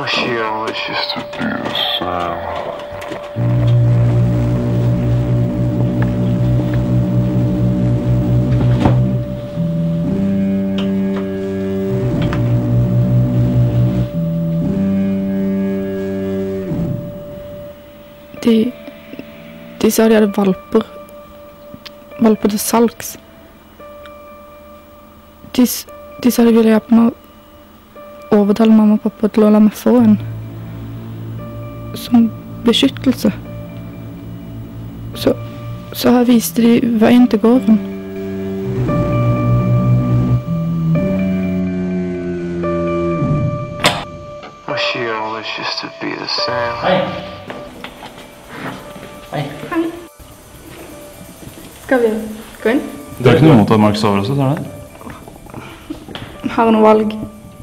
She always used to be the same. De sa de hadde valper til salgs. De sa de ville hjelpe meg å overtale mamma og pappa til å la meg få en som beskyttelse. Så her viste de veien til gården. She always used to be the same. Hei. Hei. Hei. Skal vi gå inn? Du har ikke noe mot at Mark sover også, tar du det? Har jeg noe valg?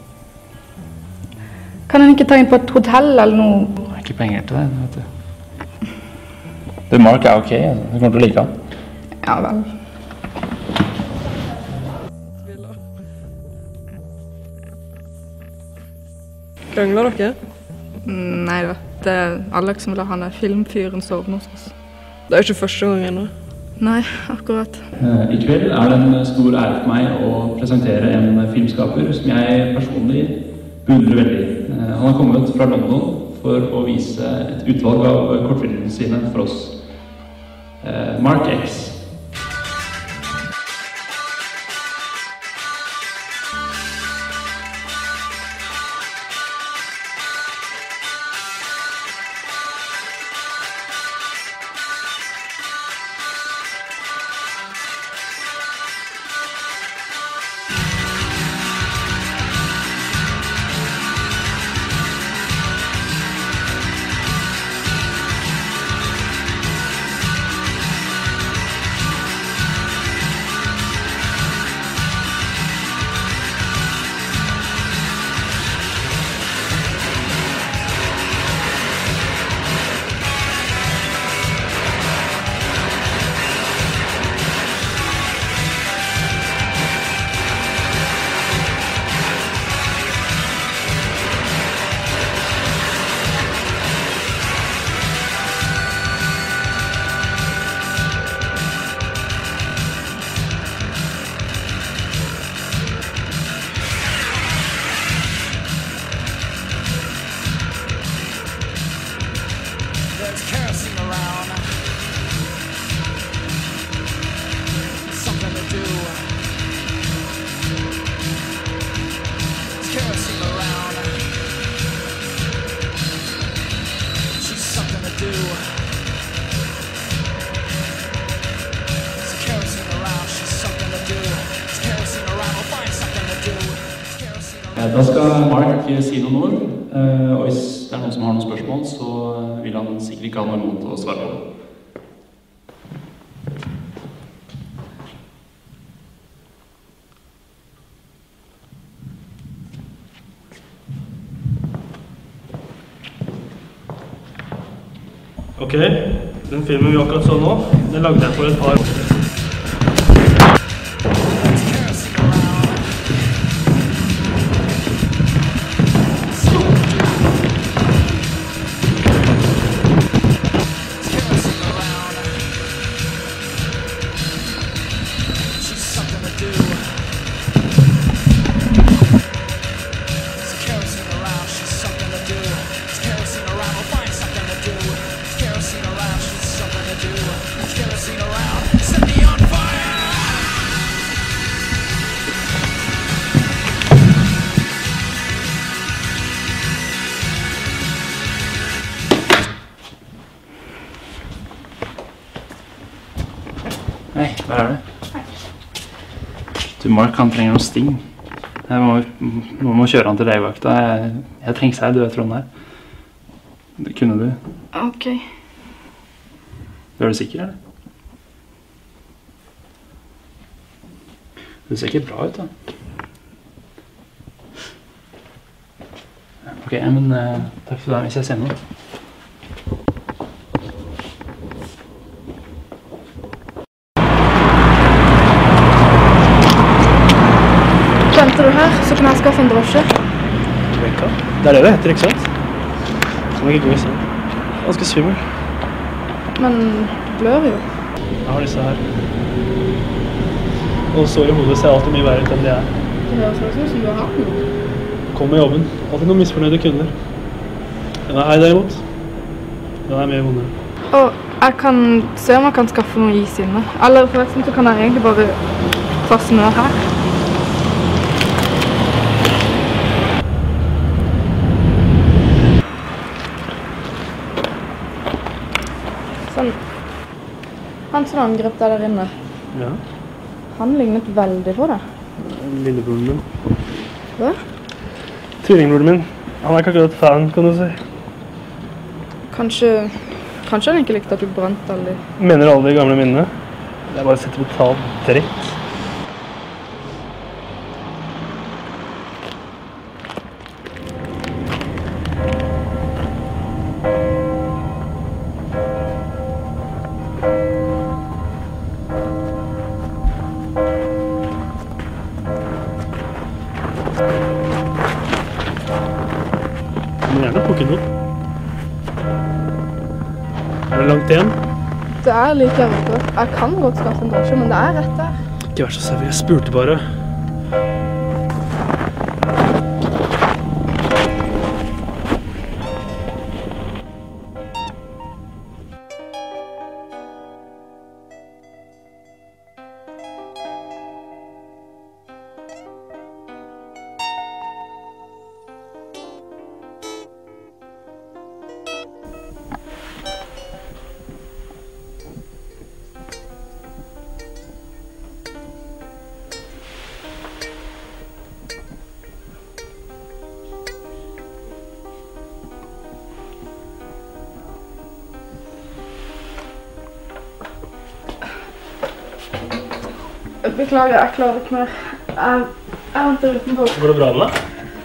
Kan han ikke ta inn på et hotell eller noe? Jeg har ikke penger til det, vet du. Du, Mark er ok, du kommer til å like han. Ja vel. Krangler dere? Nei da, det er Alex som vil ha han der filmfyren sovende hos oss. Det er jo ikke første gang ennå. Nei, akkurat. I kveld er det en stor ære for meg å presentere en filmskaper som jeg personlig beundrer veldig. Han har kommet fra London for å vise et utvalg av kortfilmene sine for oss. Mark X. Da skal Mark si noen ord, og hvis det er noen som har noen spørsmål, så vil han sikkert ikke ha noe imot å svare på det. Ok, den filmen vi akkurat så nå, den lagde jeg for et par år siden. Hei, hva er det? Du, Mark, han trenger noe sting. Noen må kjøre han til legevakta. Jeg trenger seg, du vet hvordan det er. Det kunne du. Ok. Du er du sikker, eller? Du ser ikke bra ut, da. Ok, men takk for det, hvis jeg ser noe. Venter du her, så kan jeg skaffe en drosje. Det er det det heter, ikke sant? Kan ikke gå i seng. Ganske svimmel. Men du blør jo. Jeg har disse her. Og sår i hodet ser alltid mye verre ut enn det er. Det høres ut som du har hatt noe. Kom med jobben. Alltid noen misfornøyde kunder. Den er her derimot. Den er mye vondere. Og jeg kan se om jeg kan skaffe noe is inne. Eller forresten så kan jeg egentlig bare ta snør her. Sånn. Han som angrep deg der inne, Ja. han lignet veldig på deg. Lillebroren min. Hva? Tvillingbroren min. Han er ikke akkurat fan, kan du si. Kanskje han ikke likte at du brant alle. Mener alle de gamle minnene. Det er bare sentimentalt dritt. Du må gjerne plukke den opp. Er det langt igjen? Det er like her oppe. Jeg kan godt skaffe en drosje, men det er rett der. Ikke vær så søv, jeg spurte bare. Beklager, jeg klarer ikke mer. Jeg venter utenfor. Går det bra med deg?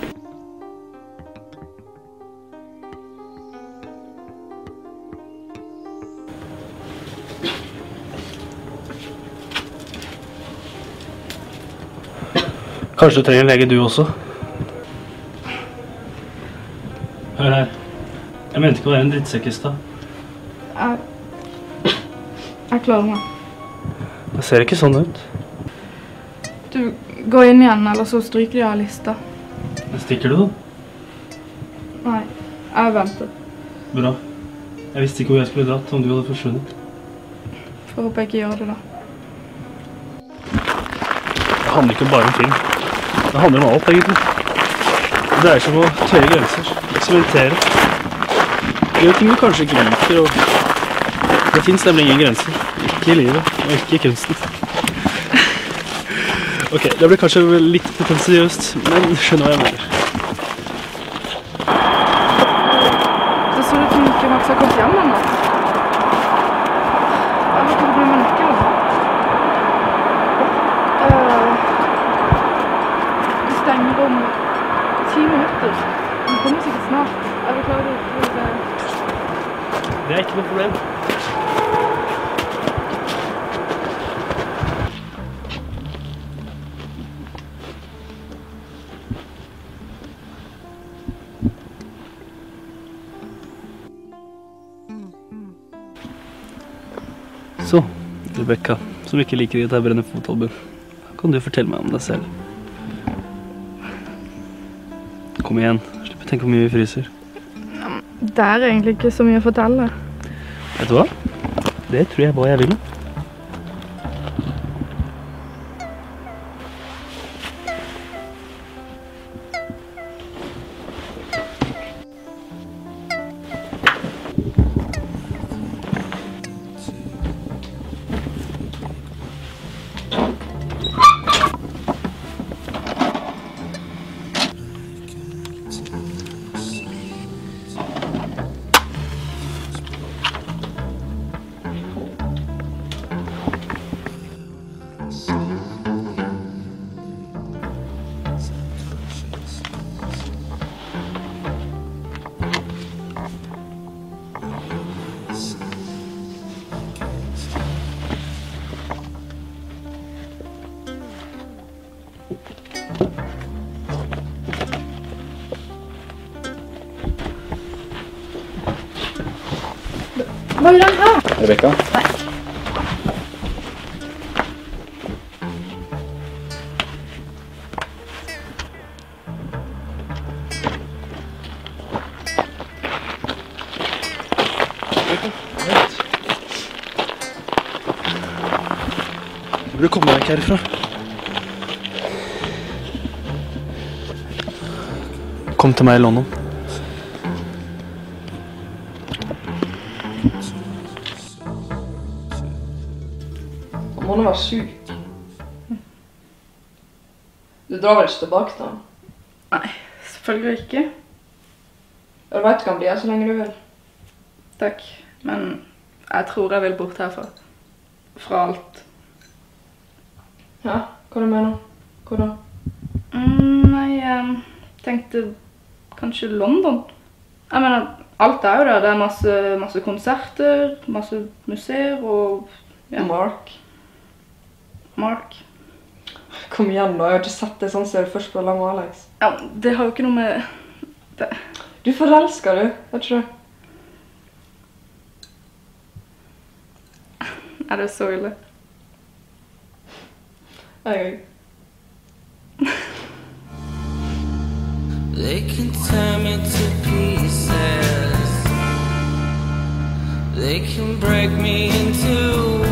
Kanskje du trenger en lege du også? Hør her. Jeg mente ikke å være en drittsekk i stad. Jeg klarer meg. Det ser ikke sånn ut. Du går inn igjen, eller så stryker de av lista. Stikker du da? Nei, jeg venter. Bra. Jeg visste ikke hvor jeg skulle dratt om du hadde forsvunnet. Får håpe jeg ikke gjør det da. Det handler ikke bare om film. Det handler om alt, egentlig. Det dreier seg om å tøye grenser, eksperimentere. Gjøre ting du kanskje ikke liker, og det finnes nemlig ingen grenser. Ikke i livet, og ikke i kunsten. Ok, det blir kanskje litt pretensiøst, men skjønner hva jeg mener. Det så ut som ikke Max har kommet hjem ennå. Jeg har ikke med meg nøkkelen. Det stenger om 10 minutter. Den kommer sikkert snart. Jeg beklager. Det er ikke noe problem. Så, Rebecca, som ikke liker å ta brenne fotalbunn, kan du fortelle meg om deg selv? Kom igjen, slipp å tenke hvor mye vi fryser. Det er egentlig ikke så mye å fortelle. Vet du hva? Det tror jeg bare jeg vil. Hva gjør den her? Rebecca? Du burde komme deg ikke herfra. Kom til meg i London. Han må nå være syk. Du drar vel ikke tilbake til han? Nei, selvfølgelig ikke. Du vet du kan bli her så lenge du vil. Takk, men jeg tror jeg vil bort herfra. Fra alt. Ja, hva du mener? Hvor da? Nei, jeg tenkte kanskje London. Jeg mener, alt er jo der. Det er masse konserter, masse museer og... Ja. Mark. Kom igjen da, jeg har ikke sett det sånn som du først på lag med Alex. Ja, det har jo ikke noe med... Det. Du forelsker du, vet ikke du? Er det så ille? Jeg. They can tear me to pieces. They can break me in two.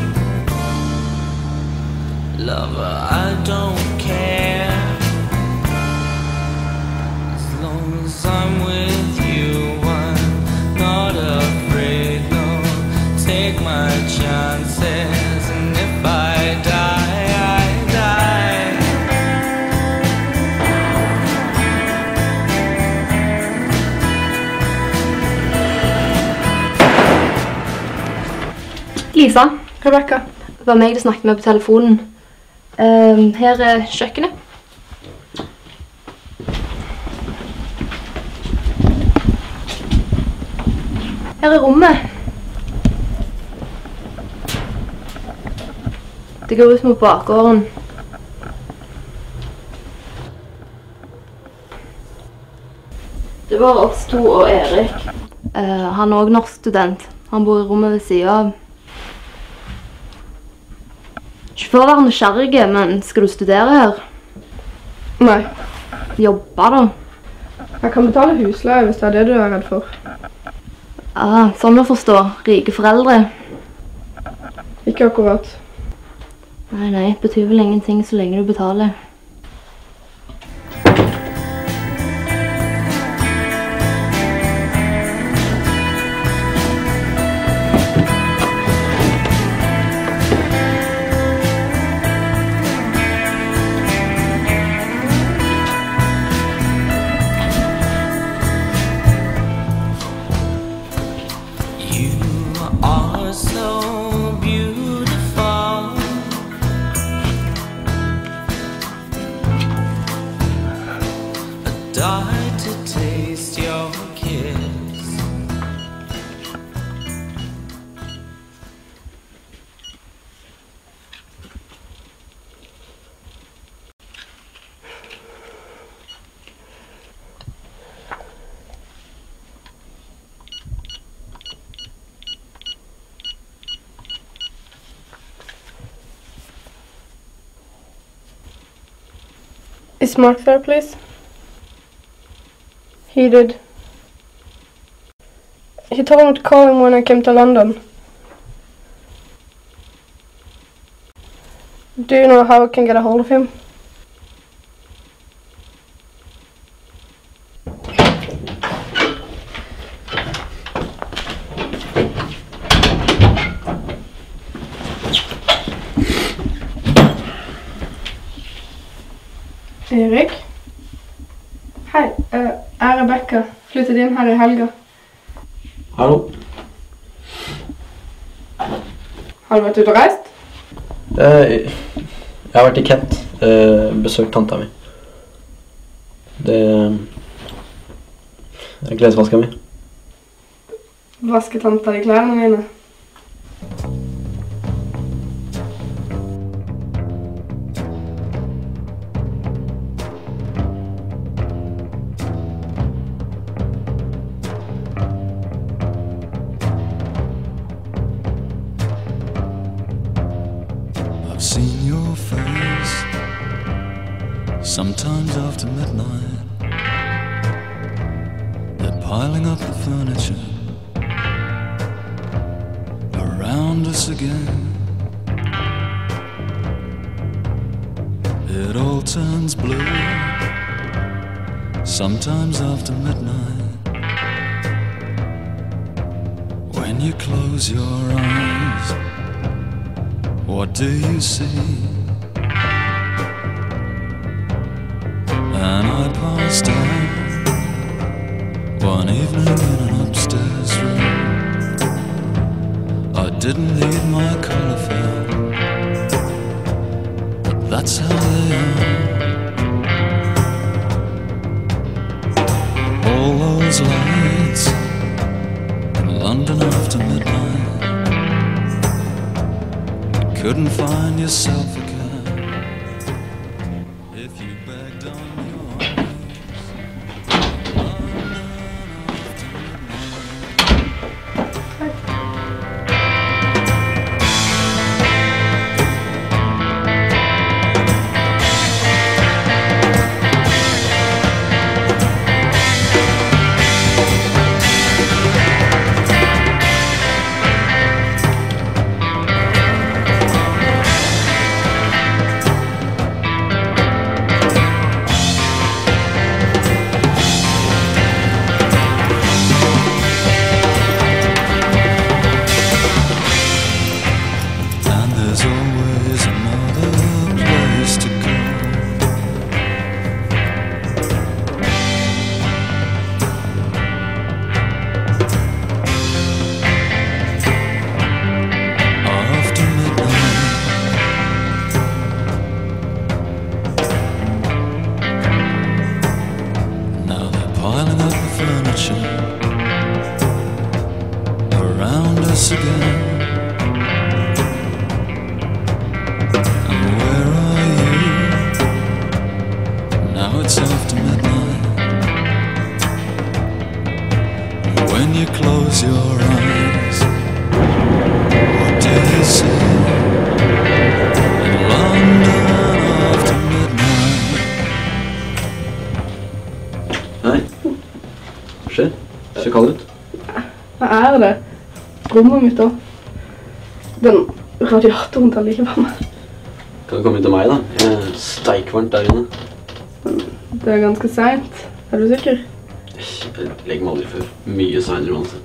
Lover, I don't care. As long as I'm with you, I'm not afraid, no. Take my chances, and if I die, I die. Lisa, Rebecca. det var meg du snakket med på telefonen. Her er kjøkkenet. Her er rommet. Det går ut mot bakgården. Det var oss to og Erik. Han er også norsk student. Han bor i rommet ved siden av. Ikke for å være nysgjerrig, men skal du studere her? Nei. Jobbe da? Jeg kan betale husleie hvis det er det du er redd for. Ja, sånn å forstå. Rike foreldre. Ikke akkurat. Nei, det betyr vel ingenting så lenge du betaler. Died to taste your kiss. Is Mark there, please? He did. He told me to call him when I came to London. Do you know how I can get a hold of him? Erik? Hei, jeg er Rebecca. Flyttet inn her i helga. Hallo. Har du vært ute og reist? Jeg har vært i Kent, besøkt tanta mi. Det er klesvaska mi. Vasket tanta i klærne mine? your face. Sometimes after midnight, they're piling up the furniture around us again. It all turns blue sometimes after midnight. When you close your eyes, what do you see? And I passed out one evening in an upstairs room. I didn't need my color film, but that's how they are. All those lights in London after midnight. Couldn't find yourself a cab if you begged on your knees. London after around us again. And where are you? Now it's after midnight. When you close your eyes, what do you see? In London after midnight. Hei. Hva skjer? Ser kald ut. Hva det? Rommet mitt også. Den radiatoren tar like på meg. Kan du komme inn til meg da? Jeg er steikvarmt der inne. Det er ganske sent. Er du sikker? Jeg legger meg aldri før. Mye senere uansett.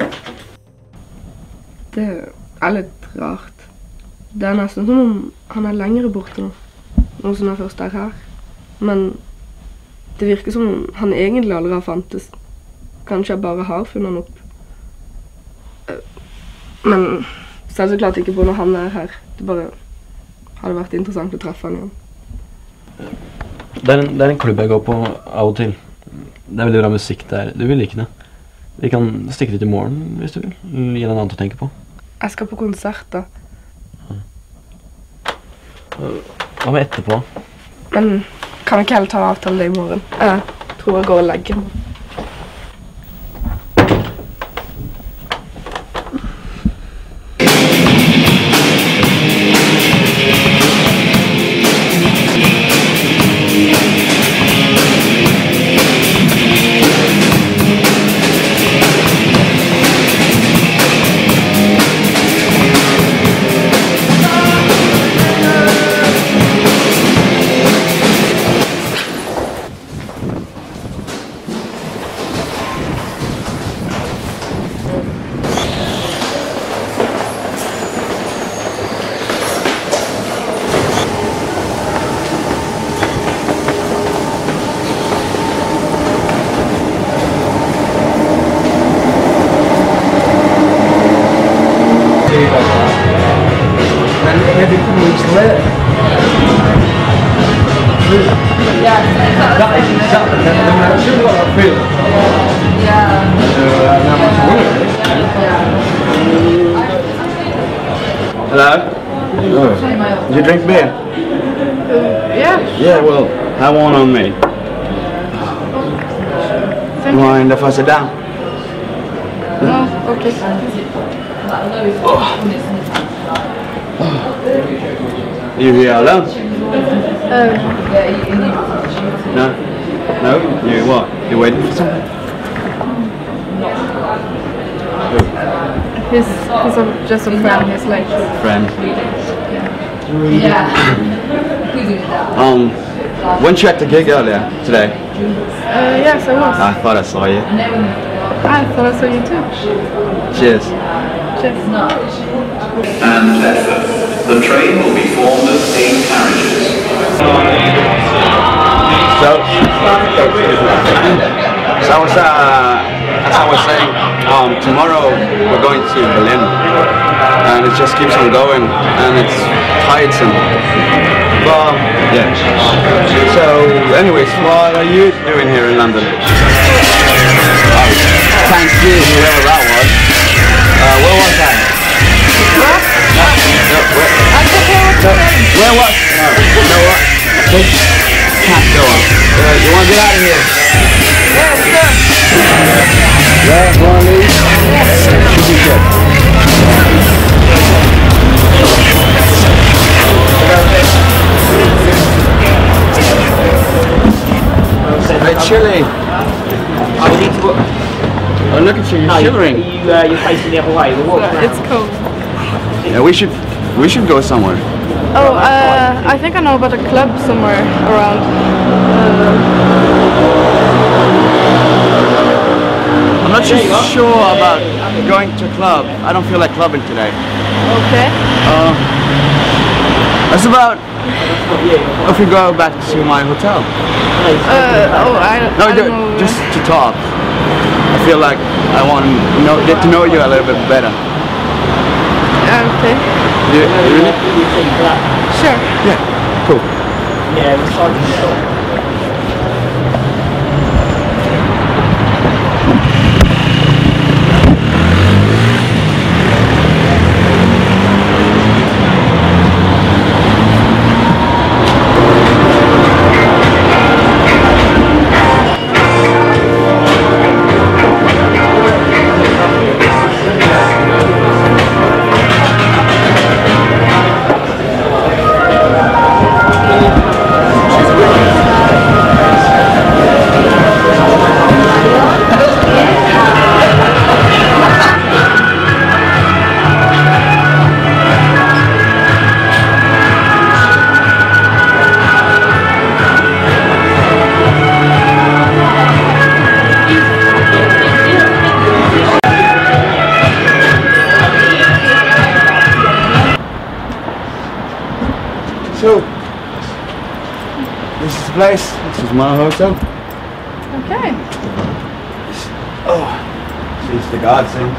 Det er litt rart. Det er nesten som om han er lengre borte nå. Nå som jeg først er her. Men det virker som om han egentlig aldri har fantes. Kanskje jeg bare har funnet han opp. Men selv så klart ikke på når han er her. Det bare hadde vært interessant å treffe han igjen. Det er en klubb jeg går på av og til. Det er veldig bra musikk der. Du vil like det. Vi kan stikke dit i morgen hvis du vil. Gi deg noe annet å tenke på. Jeg skal på konsert da. Hva med etterpå? Men kan vi ikke heller ta avtale det i morgen? Jeg tror jeg går og legger meg. Hello? Did you drink beer? Yeah. Yeah, well, have one on me. Mind if I sit down? No, okay. You here alone? No? No? You what? You waiting for something? He's just a friend, he's like... Friend. Yeah. Weren't you at the gig earlier today? Yes, I was. I thought I saw you. I thought I saw you too. Cheers. Cheers. And effort. The train will be formed of 8 carriages. So as I was saying, tomorrow we're going to Berlin, and it just keeps on going, and it's tiresome. But yeah. So, anyways, what are you doing here in London? Thanks to whoever that was. Where was I? Where was? You know what? Can't go on. You want to get out of here? Yeah, sure. Yeah, want to leave? Should be good. Hey, chilly. Oh, look at you, you're shivering. You're facing the other way. It's cold. Yeah, we should go somewhere. Oh, I think I know about a club somewhere around. I'm not too sure about going to a club. I don't feel like clubbing today. Okay. That's about if we go back to my hotel. I don't know. Just to talk. I feel like I want to get to know you a little bit better. Okay. Really? Sure. Yeah. Cool. Yeah, we're starting to show. So, this is the place. This is my hotel. Okay. Oh, she's the godsend.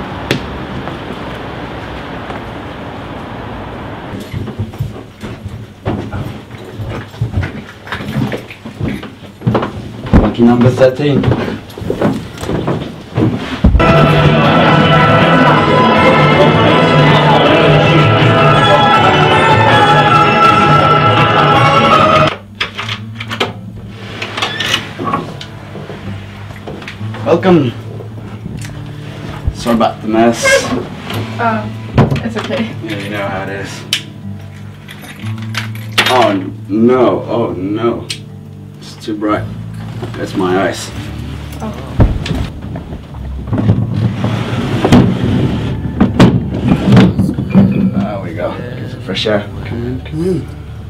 Lucky number 13. Welcome. Sorry about the mess. It's okay. Yeah, you know how it is. Oh no, oh no. It's too bright. That's my eyes. There we go. Get some fresh air. Come in, come in.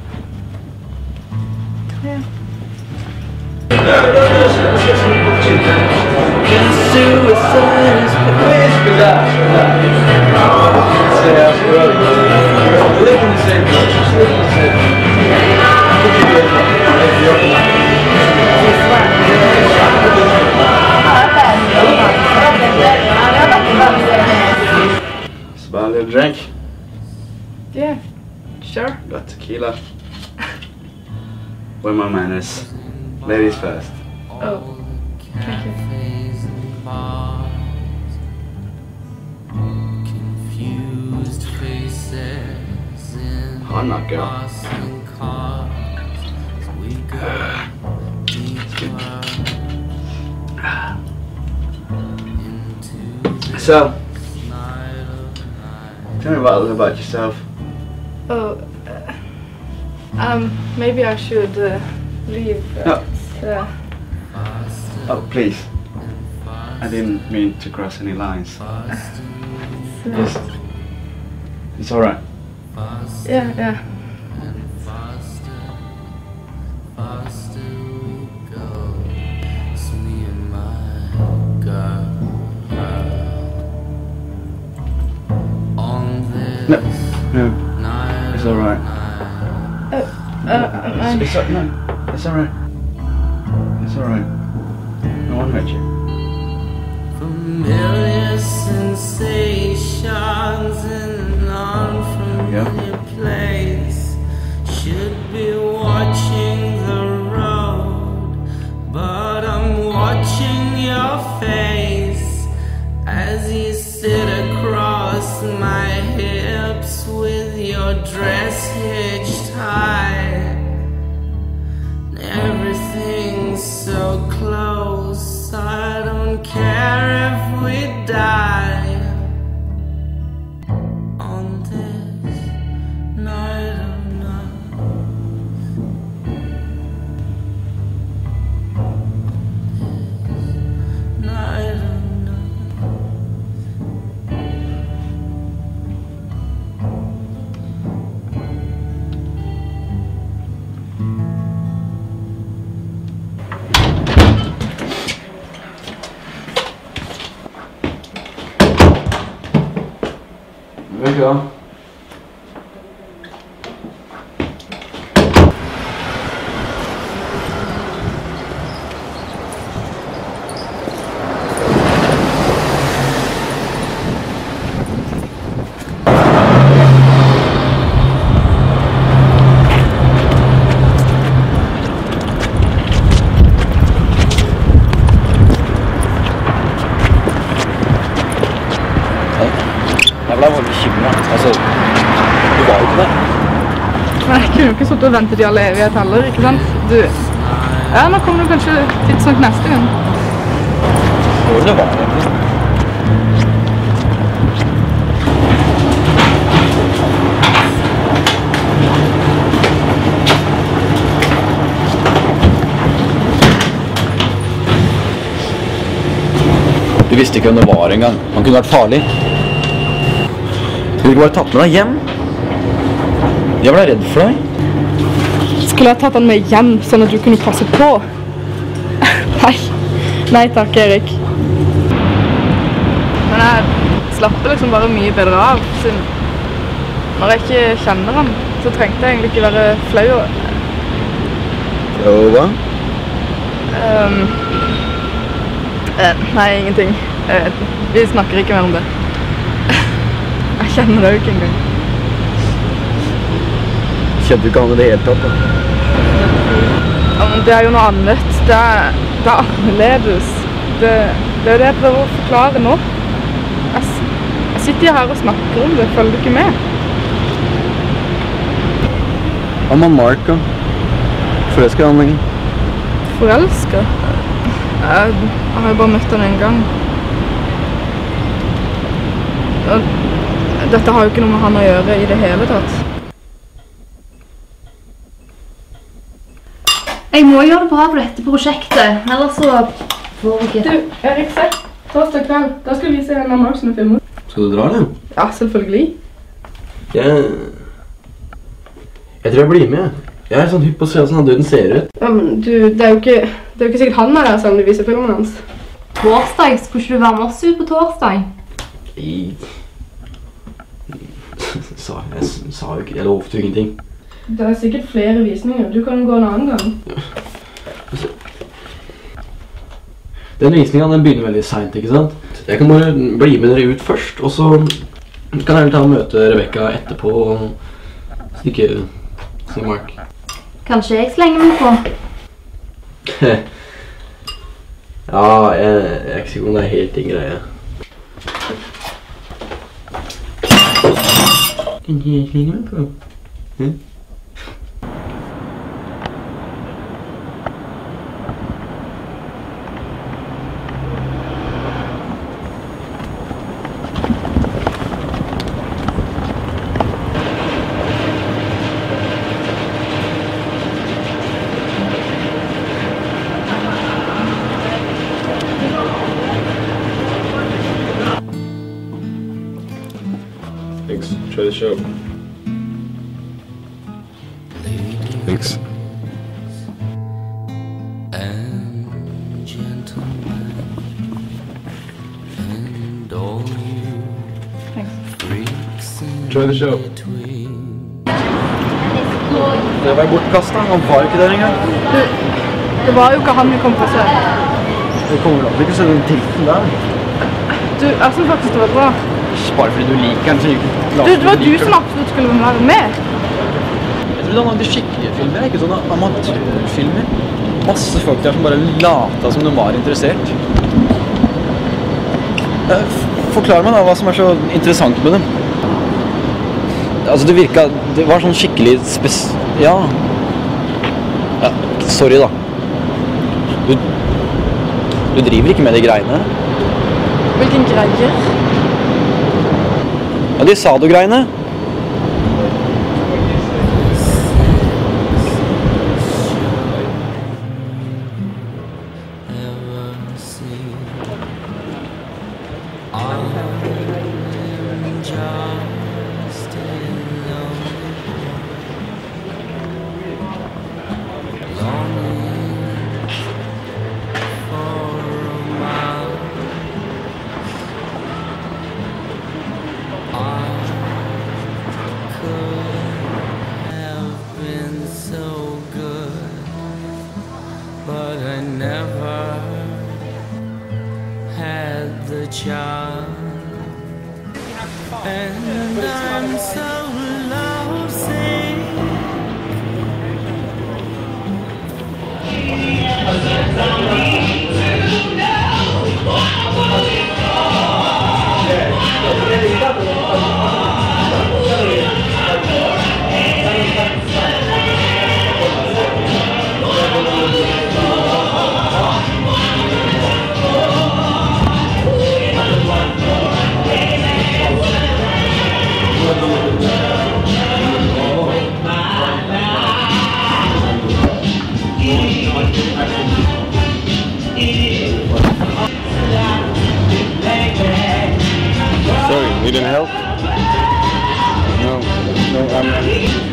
It's about a little drink. Yeah, sure. Got tequila. Where my manners. Ladies first. Oh, thank you. Hard knock, girl. So, tell me a little about yourself. Oh, Maybe I should leave. Oh, please. I didn't mean to cross any lines. It's all right. Yeah. No, it's all right. It's all right. It's all right. No one hurt you. Familiar sensations in an unfamiliar place. Should be watching the road, but I'm watching your face as you sit across my hips with your dress hitched high. Everything's so close, I don't care if we die on this night of nights. This night of There you go. Jeg ble veldig bekymret. Altså, du var jo ikke det. Men jeg kunne jo ikke sittet og ventet i all evighet heller, ikke sant? Ja, nå kommer du kanskje tidsnok neste gang. Hvor det var egentlig? Du visste ikke hvem det var engang. Han kunne vært farlig. Du ville ikke bare tatt med deg hjem? Jeg ble redd for deg. Skulle jeg tatt han med hjem, sånn at du kunne passe på? Nei takk, Erik. Men jeg slapper liksom bare mye bedre av, siden når jeg ikke kjenner han, så trengte jeg egentlig ikke være flau. Jo, hva? Nei, ingenting. Vi snakker ikke mer om det. Jeg kjenner det jo ikke engang. Kjenner du ikke han i det hele tatt, da? Ja, men det er jo noe annet. Det er annerledes. Det er jo det jeg prøver å forklare nå. Jeg sitter her og snakker om det. Følger du ikke med? Hva med Mark, da? Forelsker han lenger? Forelsker? Jeg har jo bare møtt han en gang. Dette har jo ikke noe med han å gjøre i det hele tatt. Jeg må gjøre det bra på dette prosjektet, ellers så får jeg ikke... Du, Erik, se. Torsdag kveld. Da skal vi se en av Mark som er filmet. Skal du dra, eller? Ja, selvfølgelig. Jeg tror jeg blir med. Jeg er sånn hypp på å se hvordan han døden ser ut. Ja, men du, det er jo ikke sikkert han er der selv om de viser filmen hans. Torsdag? Skulle ikke du være med oss ut på torsdag? Jeg sa jo ikke, jeg lovte jo ingenting. Det er sikkert flere visninger. Du kan gå en annen gang. Ja. Den visningen den begynner veldig sent, ikke sant? Jeg kan bare bli med dere ut først, og så kan jeg ta og møte Rebecca etterpå og stikke se Mark. Kanskje jeg slenger meg på? Ja, jeg er ikke sikker om det er helt din greie. Kan jeg slenge meg på? Thanks. Try the show. Thanks. And gentlemen, and all you freaks in Try the show. between. Det var bortkastet, han var ikke der engang. Det var jo ikke han vi kom på å se. Det kommer aldri ikke å se den dritten der. Du, jeg synes faktisk det var bra. Bare fordi du liker den, så Det var du som absolutt skulle være med. Jeg trodde han lagde skikkelige filmer, ikke sånne amatørfilmer. Masse folk der som bare lata som de var interessert. Forklar meg da hva som er så interessant med dem. Altså det var sånn skikkelig ja, sorry da. Du driver ikke med de greiene. Hvilken greier? Ja, de Sado-greiene. But I never had the chance, and I'm so lovesick. Sorry, need any help? No, I'm not.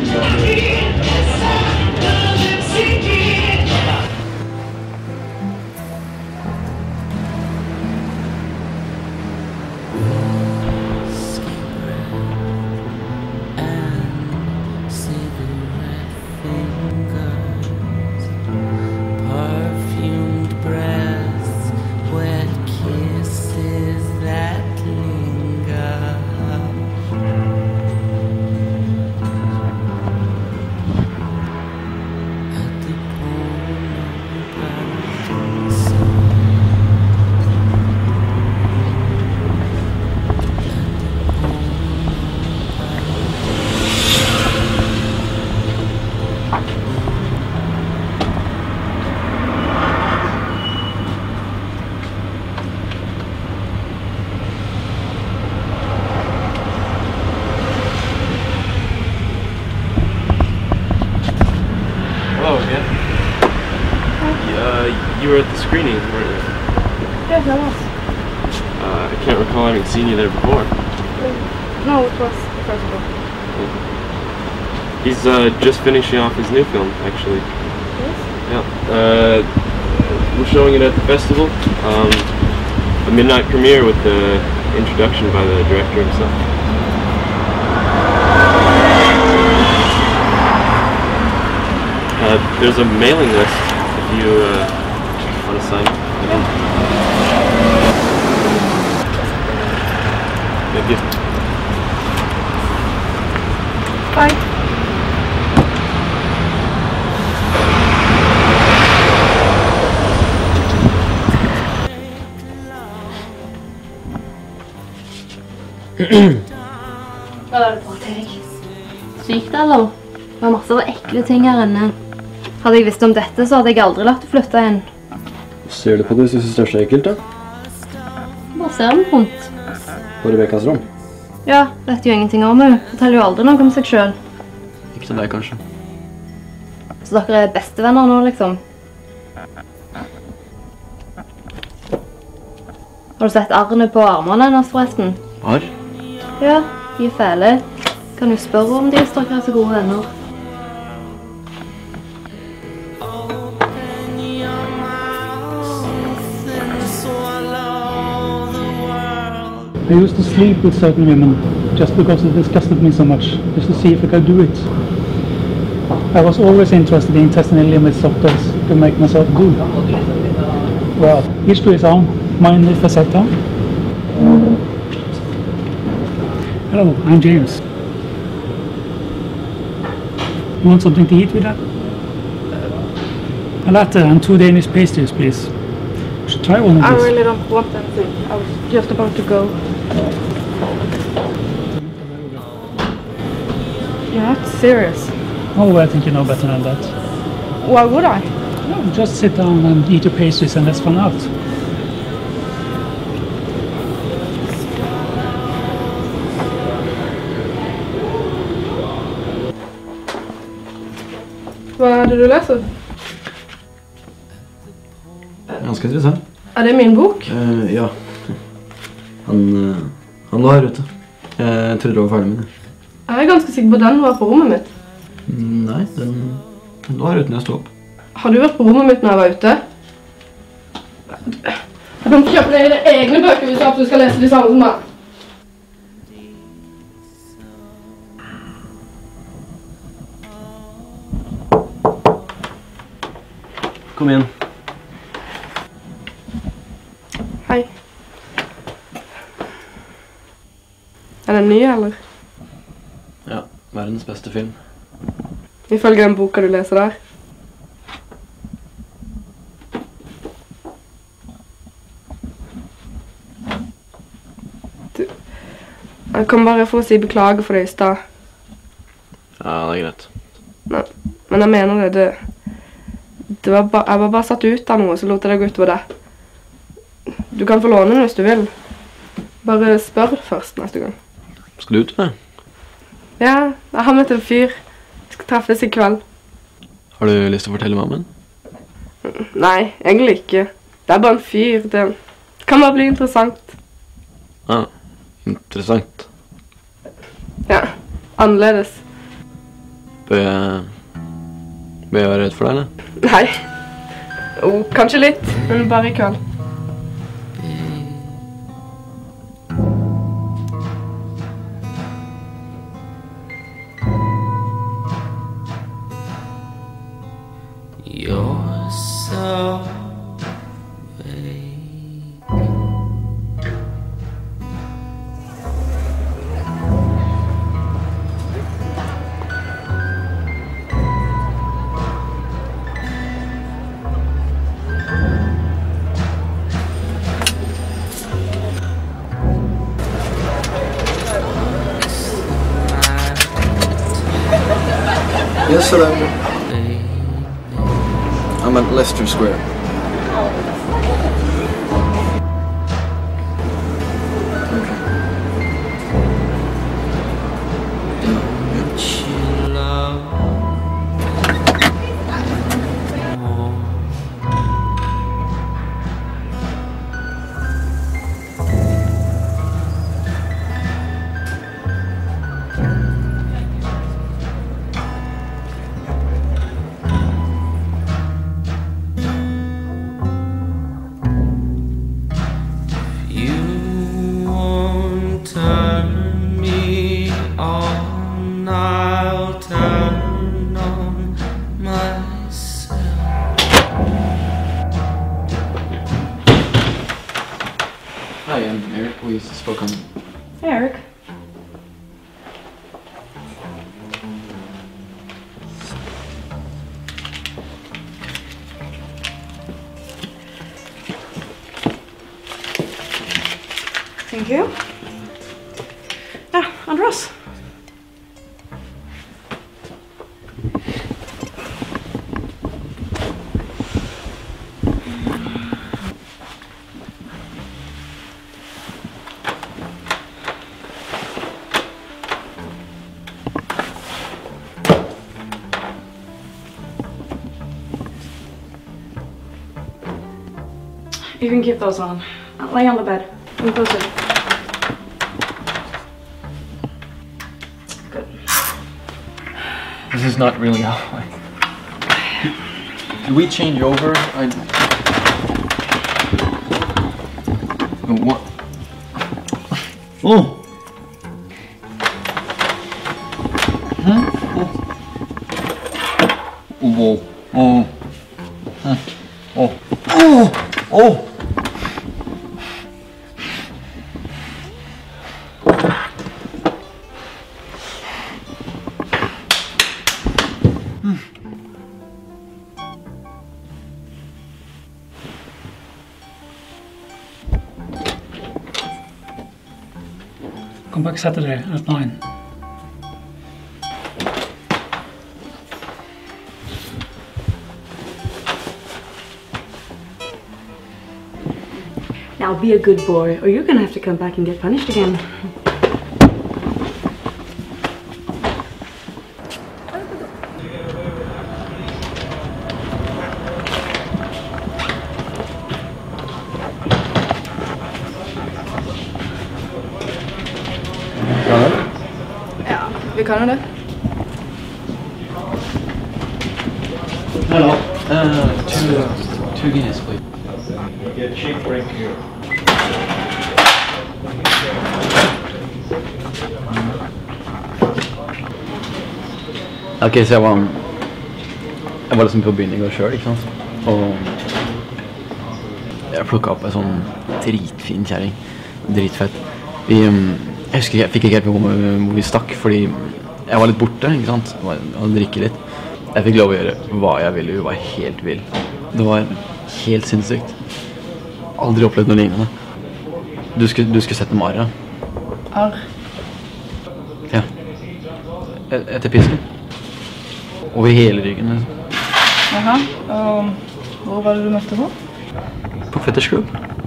Perfumed breaths, wet kisses that linger. At the corner Hello again. You were at the screening, weren't you? Yes, I was. I can't recall having seen you there before. No, it was the festival. He's just finishing off his new film, actually. Yes? Yeah. We're showing it at the festival. A midnight premiere with the introduction by the director himself. There's a mailing list if you want to sign up. Thank you. Bye. Hva er det på deg? Sykt, eller? Det var masse ekle ting her inne. Hadde jeg visst om dette, så hadde jeg aldri latt det flytte inn. Ser du på det, synes du det er så ekkelt da? Bare ser den rundt. På Rebekkas rom? Ja, vet jo ingenting om henne. Forteller jo aldri noe om seg selv. Ikke til deg, kanskje. Så dere er bestevenner nå, liksom? Har du sett arrene på armene hennes, forresten? Arr? Ja, De er fæle. Kan du spørre om de hvis dere er så gode venner? I used to sleep with certain women just because it disgusted me so much, just to see if I could do it. I was always interested in testing the limits of those I could make myself do. Well, each to his own. Mine is the set down. Hello, I'm James. You want something to eat with that? A latte and 2 Danish pastries, please. You should try one of I these. really don't want anything. I was just about to go. You're not serious. Oh, I think you know better than that. Why would I? No, just sit down and eat your pastries and let's fun out. Hva er det du leser? Ganske interessant. Er det min bok? Ja. Han lå her ute. Jeg trodde det var ferdig med det. Jeg er ganske sikker på at den var på rommet mitt. Nei, den lå her ute når jeg stod opp. Har du vært på rommet mitt når jeg var ute? Du kan kjøpe dine egne bøker hvis du skal lese de samme som meg. Kom igjen. Hei. Er den ny, eller? Ja, verdens beste film. Ifølge den boka du leser der. Jeg kom bare for å si beklager for det i sted. Ja, det er greit. Nei, men jeg mener det. Jeg var bare satt ut av noe, så lot jeg det gå utover det. Du kan få låne den hvis du vil. Bare spør først neste gang. Skal du ut med? Ja, jeg har møtt en fyr. Vi skal treffes i kveld. Har du lyst til å fortelle mammen? Nei, egentlig ikke. Det er bare en fyr. Det kan bare bli interessant. Ah, interessant. Ja, annerledes. Bør jeg være redd for deg, eller? Nei. Jo, kanskje litt, men bare i kveld. You're so Yes, hello. I'm at Leicester Square. Hi, I'm Eric. We spoke on... Hey, Eric. Thank you. Ja, Andreas. You can keep those on. I'll lay on the bed. I'm closer. This is not really how I... Do we change over? What? Oh! Huh? Oh. Oh. Oh. Oh. Oh. Oh. Come back Saturday at 9. Now be a good boy, or you're gonna have to come back and get punished again. Ja, vi kan jo det. Hello. Two Guinness, please. Get a cheap drink here. Ok, så jeg var liksom på byen i går selv, ikke sant? Og jeg plukket opp en sånn dritfin kjæring. Dritfett. Jeg husker jeg fikk ikke helt med hvor vi stakk, fordi jeg var litt borte, ikke sant? Jeg hadde drikket litt. Jeg fikk lov å gjøre hva jeg ville, vi var helt vill. Det var helt sinnssykt. Aldri opplevd noe lignende. Du skulle sett dem arra. Arr. Ja. Etter pisken. Over hele ryggen, liksom. Jaha, og hvor var det du møtte på? På Fetters klubb.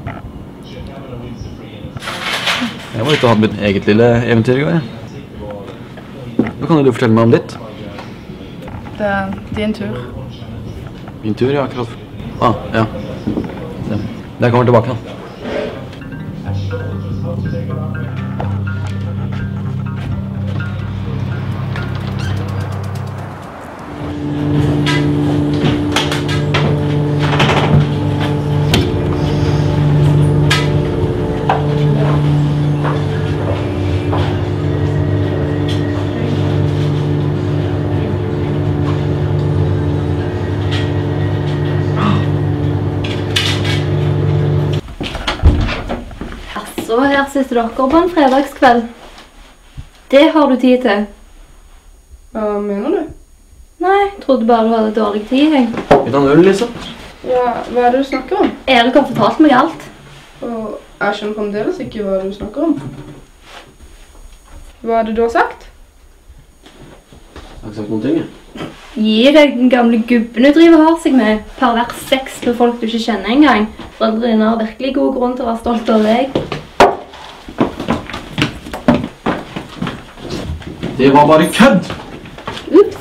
Jeg var ute og hadde mitt eget lille eventyr i går, ja. Nå kan du fortelle meg om ditt. Det er din tur. Min tur, ja, akkurat. Ja. Jeg kommer tilbake da. Så her sitter dere på en fredagskveld. Det har du tid til. Hva mener du? Nei, jeg trodde bare du hadde dårlig tid, jeg. Vil du ha en øl, liksom? Ja, hva er det du snakker om? Erik har fortalt meg alt. Og jeg skjønner fremdeles ikke hva du snakker om. Hva er det du har sagt? Jeg har ikke sagt noen ting, jeg. Gi deg den gamle gubben du driver og har seg med. Pervers sex med folk du ikke kjenner engang. Foreldre dine har virkelig god grunn til å være stolt av deg. Det var bare kødd! Ups.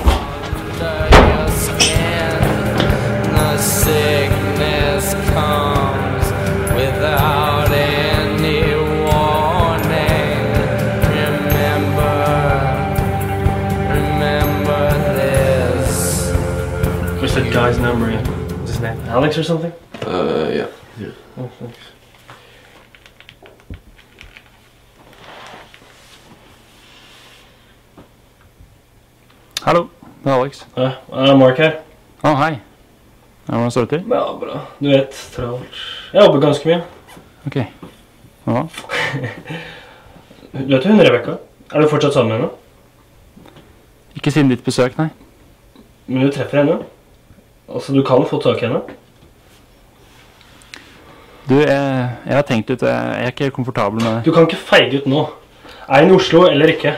What's that guy's number? What's his name? Alex or something? Yeah. Oh, thanks. Hallo, det er Alex. Ja, Mark her. Hei. Hvordan står det til? Ja, bra. Du vet, travlt. Jeg jobber ganske mye. Ok. Hva? Du vet hun Rebecca? Er du fortsatt sammen med henne? Ikke siden ditt besøk, nei. Men du treffer henne. Altså, du kan få tak i henne. Du, jeg har tenkt ut, jeg er ikke helt komfortabel med det. Du kan ikke feige ut nå. Er hun i Oslo eller ikke?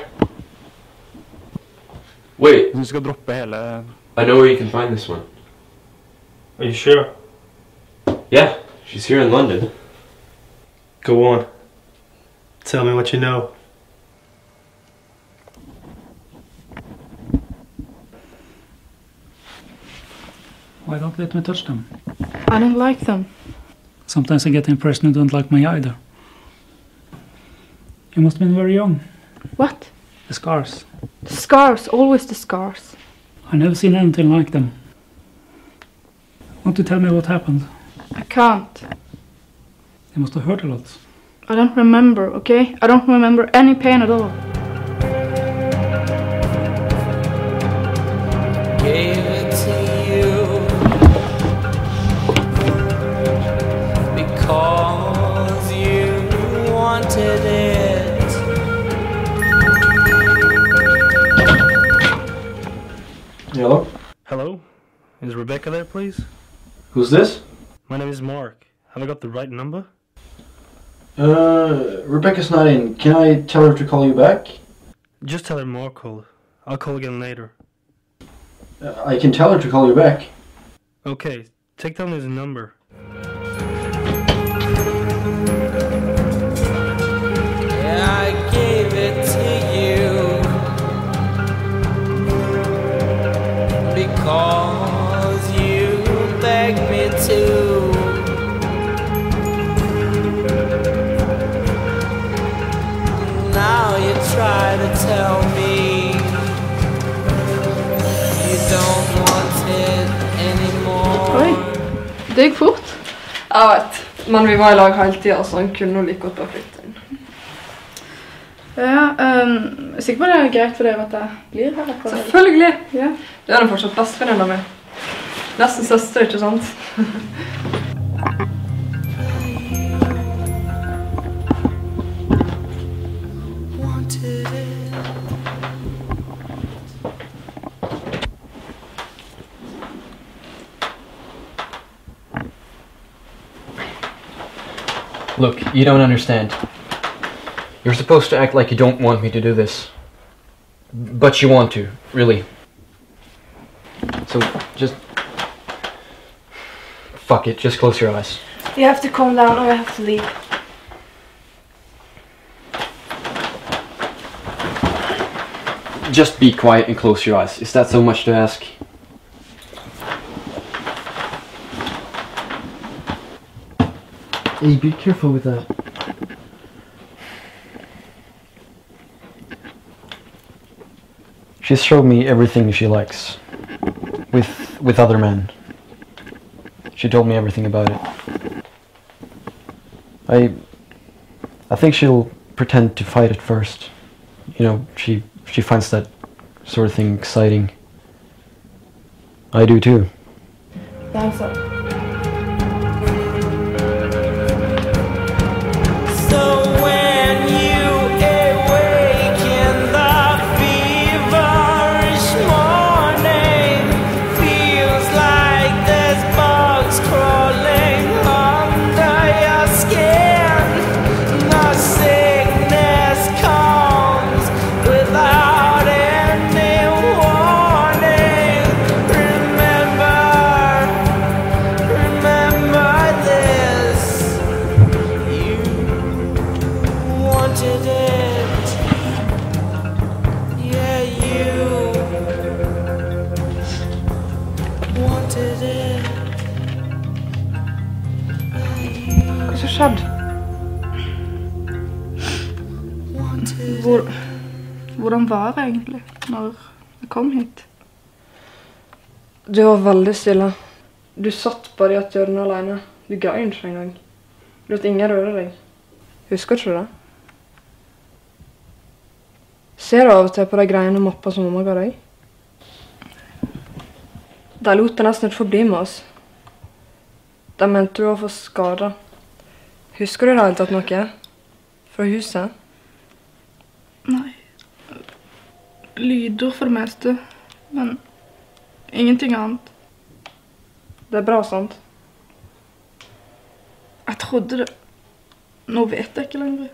Wait. Du skal droppe hele... I know where you can find this one. Are you sure? Yeah, she's here in London. Go on. Tell me what you know. Why don't let me touch them? I don't like them. Sometimes I get the impression you don't like me either. You must have been very young. What? The scars. The scars, always the scars. I've never seen anything like them. Want to tell me what happened? I can't. You must have hurt a lot. I don't remember, okay? I don't remember any pain at all. Gave it to you because you wanted it. Hello? Hello? Is Rebecca there, please? Who's this? My name is Mark. Have I got the right number? Rebecca's not in. Can I tell her to call you back? Just tell her Mark called. I'll call again later. I can tell her to call you back. Okay, take down his number. Yeah, I gave it to you because you begged me to. Now you try to tell me you don't want it anymore. Oi, det gikk fort. Jeg vet, men vi var i lag hele tiden, så han kunne like godt bare flytte inn. Ja, sikkert på det er greit for dere at jeg blir her. Selvfølgelig! Ja. Du er den fortsatt bestevenninna mi. Nesten søster, ikke sant? Look, you don't understand. You're supposed to act like you don't want me to do this. But you want to, really. So, just... fuck it, just close your eyes. You have to calm down or I have to leave. Just be quiet and close your eyes. Is that so much to ask? Hey, be careful with that. She's showed me everything she likes. With other men. She told me everything about it. I think she'll pretend to fight at first. You know, she finds that sort of thing exciting. I do too. Thanks. Hva som skjedde? Hvordan var det egentlig når jeg kom hit? Du var veldig stille. Du satt bare i et hjørne alene. Du grein ikke engang. Du lot ingen røre deg. Husker ikke du det? Ser du av og til på de greiene og mapper som mamma ga deg? De lot deg nesten ikke få bli med oss. De mente du var for skadet. Husker du det hele tatt noe? Fra huset? Nei. Lyder for det meste, men ingenting annet. Det er bra, sant? Jeg trodde det. Nå vet jeg ikke lenger.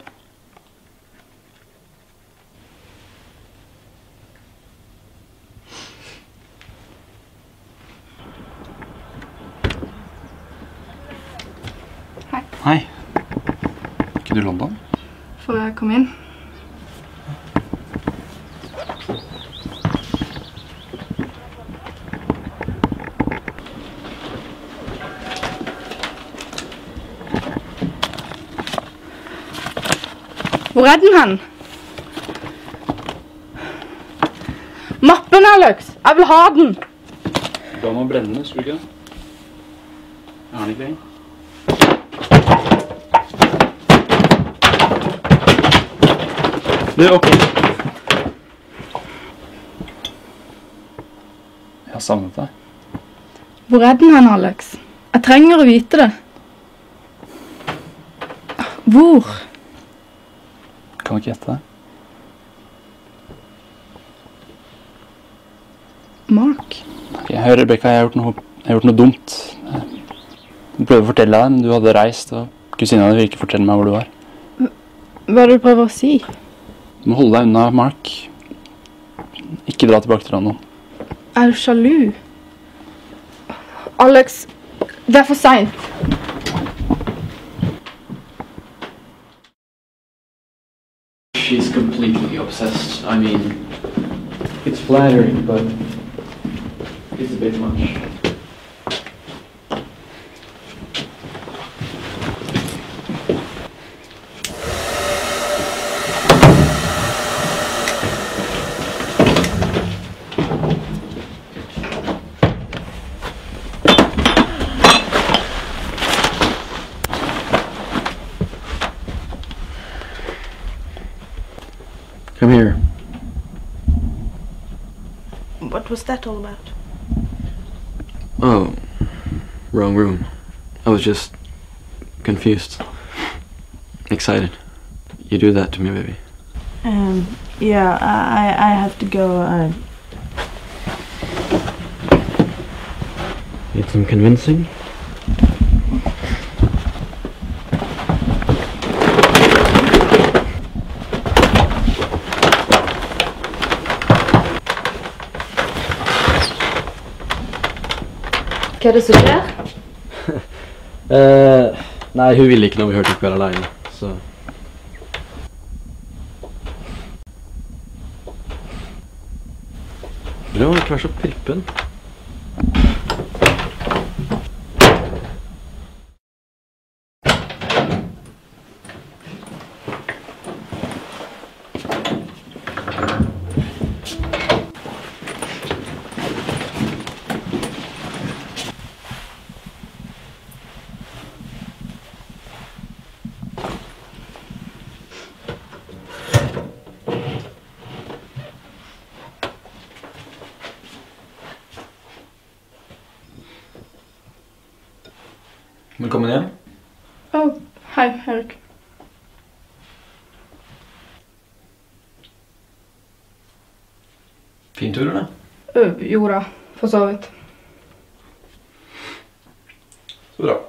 Hei. Hei. Er ikke du i London? Får jeg komme inn? Hvor er den hen? Mappen, Alex! Jeg vil ha den! Da må brennende, tror du ikke det? Jeg har den ikke lenger. Du, ok. Jeg har savnet deg. Hvor er den hen, Alex? Jeg trenger å vite det. Hvor? Kan du ikke gjette det? Mark? Ok, hør, Rebecca, jeg har gjort noe dumt. Jeg prøvde å fortelle deg, men du hadde reist, og kusina di ville ikke fortelle meg hvor du var. Hva er det du prøver å si? Du må holde deg unna, Mark. Ikke dra tilbake til London. Er du sjalu? Alex, det er for sent. She's completely obsessed. I mean, it's flattering, but it's a bit much. Come here. What was that all about? Oh, wrong room. I was just confused. Excited. You do that to me, baby. Yeah, I have to go. Need some convincing? Hva er det som skjer? Nei, hun ville ikke når vi hørte kveld alene, så... Du må ikke være så prippen. Velkommen hjem. Hei, Erik. Fin tur, eller? Jo da, for så vidt. Så bra.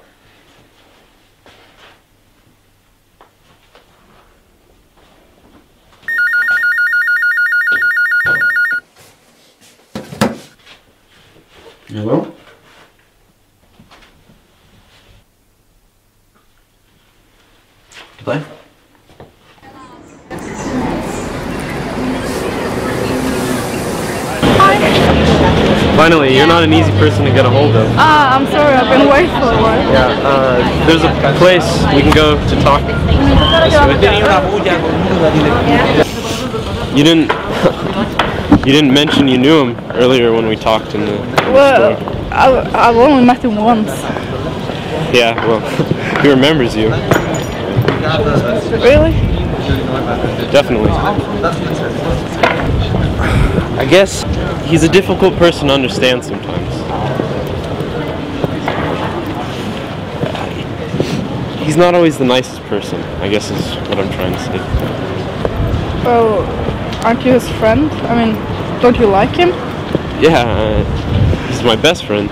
Hallo? Deg? Finally, you're not an easy person to get a hold of. I'm sorry, I've been away for a while. Yeah, there's a place we can go to talk. You didn't mention you knew him earlier when we talked in the store. I've only met him once. Yeah, well, he remembers you. Really? Definitely. I guess he's a difficult person to understand sometimes. He's not always the nicest person, I guess is what I'm trying to say. Well, aren't you his friend? I mean, don't you like him? Yeah, he's my best friend.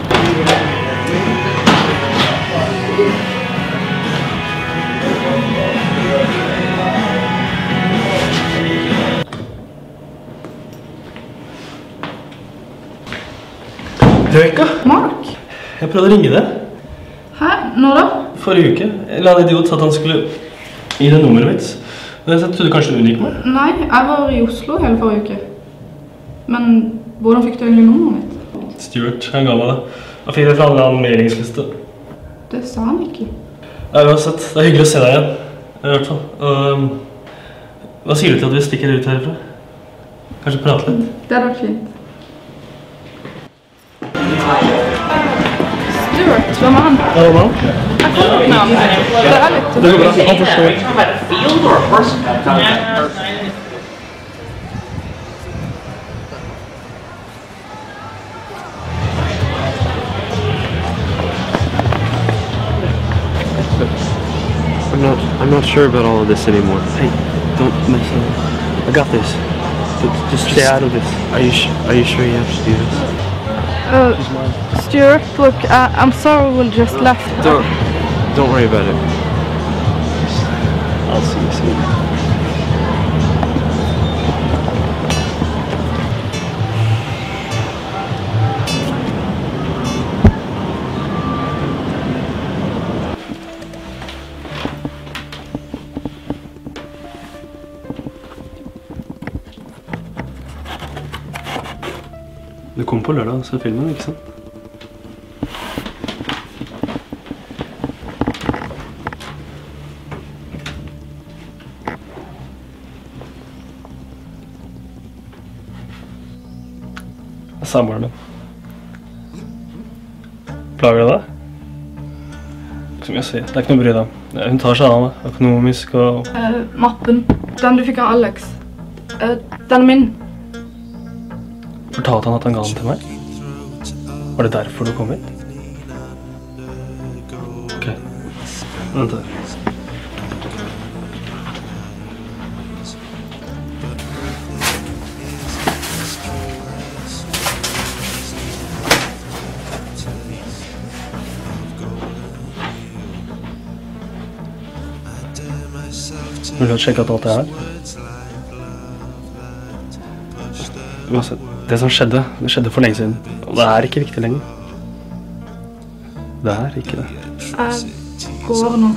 Rebecca? Mark? Jeg prøvde å ringe deg. Hæ? Når da? Forrige uke. En eller annen idiot sa at han skulle gi deg nummeret mitt. Jeg trodde kanskje du liker meg? Nei, jeg var i Oslo hele forrige uke. Men hvordan fikk du egentlig nummeret mitt? Stuart, han ga meg det. Han fikk det fra en eller annen meldingsliste. Det sa han ikke. Nei, uansett. Det er hyggelig å se deg igjen. I hvert fall. Hva sier du til at vi stikker ut herfra? Kanskje prate litt? Det hadde vært fint. Stuart, hva med han? Ja, hva med han? Jeg kan ikke med han. Det er litt... Det går bra, han forstår. I'm not sure about all of this anymore. Hey, don't mess up. I got this. Just stay out of this. Are you sure you have to do this? Stuart, look, I'm sorry we'll just left. Don't worry about it. I'll see you soon. Du kom på lørdag og så filmen, ikke sant? Det er samboeren min. Plager det deg? Som jeg sier, det er ikke noe å bry deg om. Hun tar seg av meg, økonomisk og... Mappen. Den du fikk av Alex. Den er min. Fortalte han at han ga den til meg? Var det derfor du kom hit? Ok, vent her. Vil du sjekke at alt er her? Uansett. Det som skjedde, det skjedde for lenge siden, og det er ikke viktig lenger. Det er ikke det. Jeg går nå.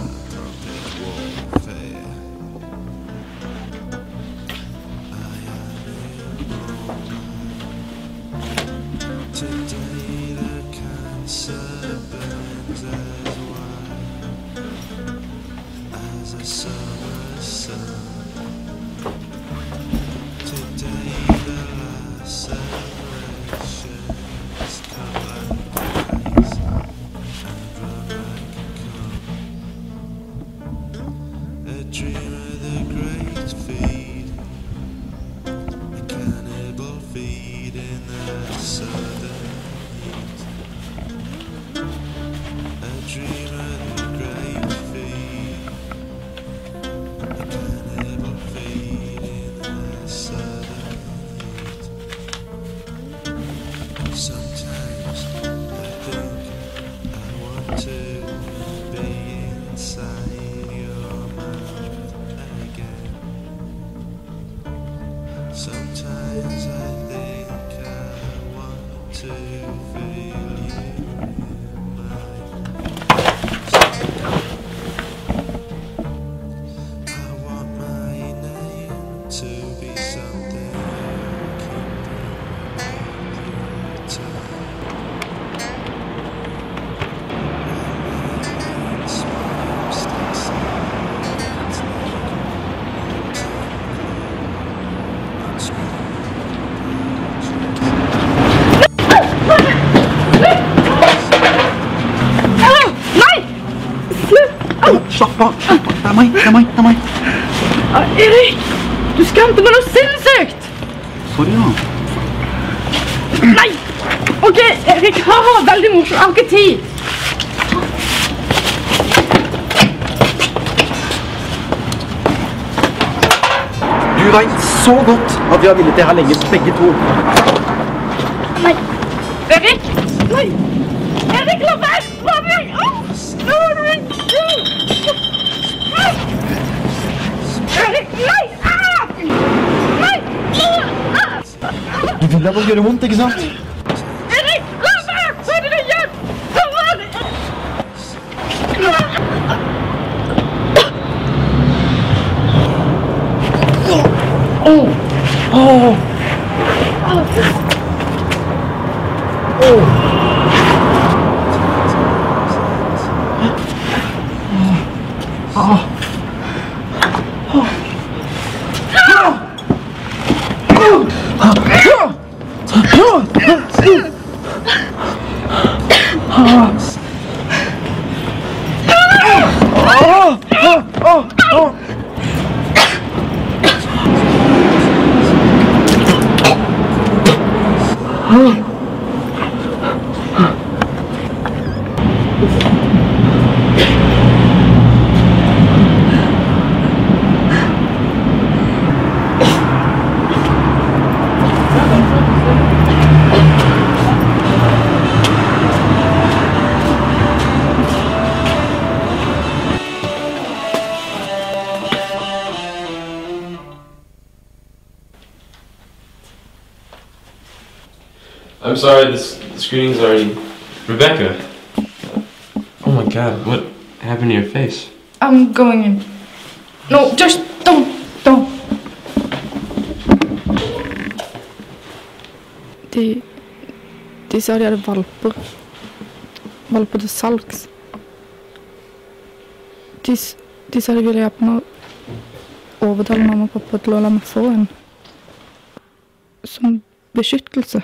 Slapp av, det er meg. Erik, du skremte meg noe sinnssykt! Sorry da. Nei! Ok, Erik, veldig morsomt, jeg har ikke tid. Du vet så godt at vi har villet det her lenge, begge to. Nei, Erik! Nei! Erik, la være! La meg! Erik, nei! Nei! Du vil da bare gjøre vondt, ikke sant? Erik, la være! Hva er det du gjør? Hva var det? I'm sorry, the screening's already... Rebecca! Oh my god, what happened to your face? I'm going in. No, just don't. De sa de hadde valper. Valper til salgs. De sa de ville hjelpe meg å overtale mamma og pappa til å la meg få en. Som beskyttelse.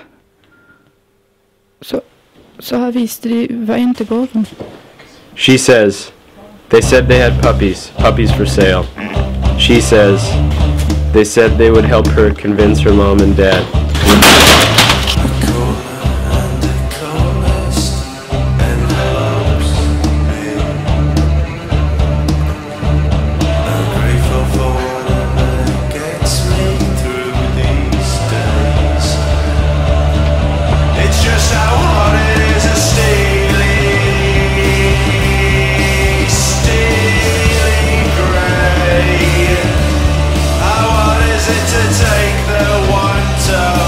Så her viste de veien til gården. She says, they said they had puppies for sale. She says, they said they would help her convince her mom and dad. To take the one to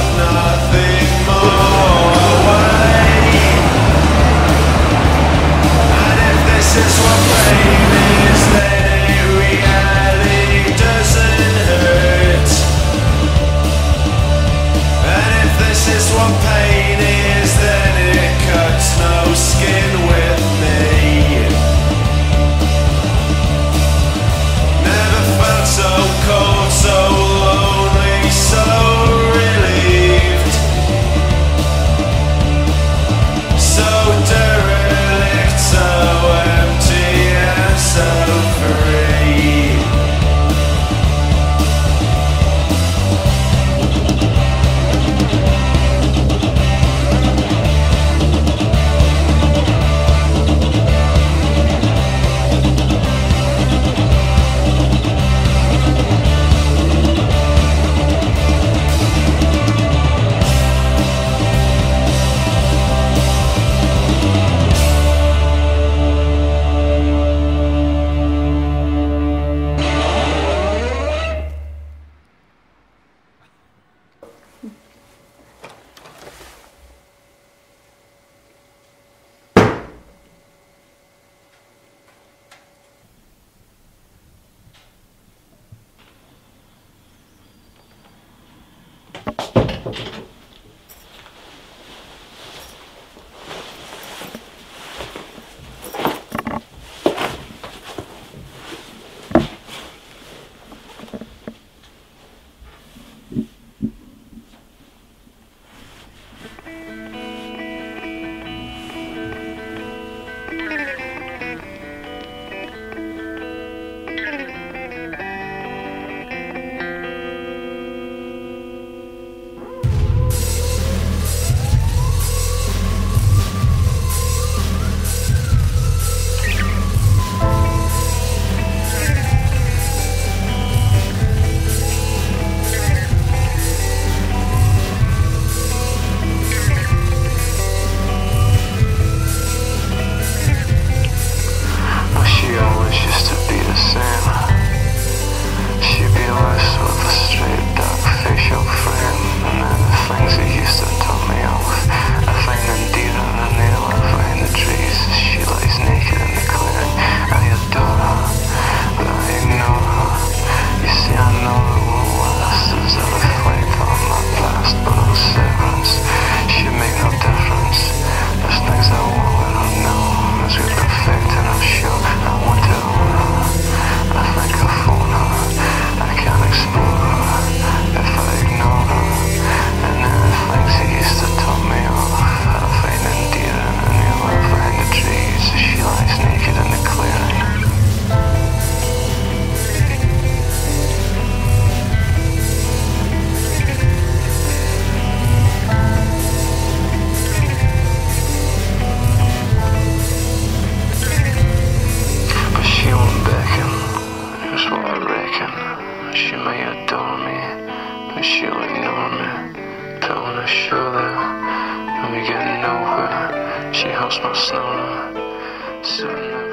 shoulder, and we get nowhere. She helps my snow, so